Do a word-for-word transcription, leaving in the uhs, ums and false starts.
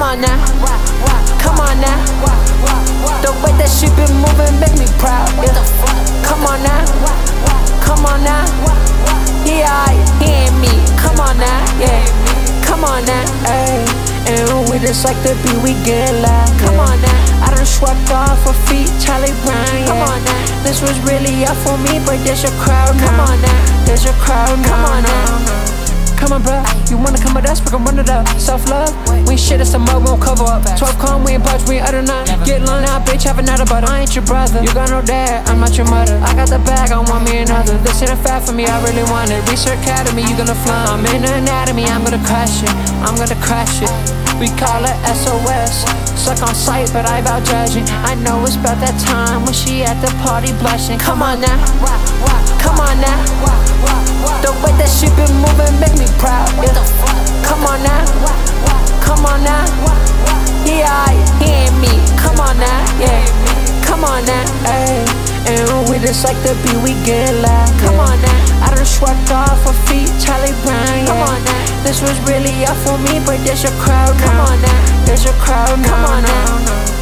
on now, come on now. The way that she been moving make me proud. Yeah. Come on now, come on now. Yeah, I hear me. Come on now, yeah. Come on now, ayy. And we just like the beat, we get loud. Come on now, I done swept off her feet, Charlie Brown. Yeah. Come on now, this was really up for me, but there's your crowd now. Come on now, there's your crowd now. Come on now. Come on, bruh, you wanna come with us? We gon' run it up. Self-love, we ain't shit, it's a mud, won't cover up. Twelve calm, we ain't budge, we ain't utter none. Get long now, bitch, have another, but I ain't your brother. You got no dad, I'm not your mother. I got the bag, I want me another. This ain't a fat for me, I really want it. Reecer Academy, you gonna fly. I'm in the anatomy, I'm gonna crush it. I'm gonna crush it. We call it S O S. Suck on sight, but I bout judging. I know it's about that time when she at the party blushing. Come on now, come on now. The way that she been moving make me proud. Yeah. Come on now, come on now. Yeah, I hear me. Come on now, yeah. Come on now, ayy. And we just like the beat, we get loud. Come on now, I done swept off her feet, Charlie Brown. Yeah. Come on now, this was really up for me, but there's your crowd now. Come on now, there's your crowd now. Come on now.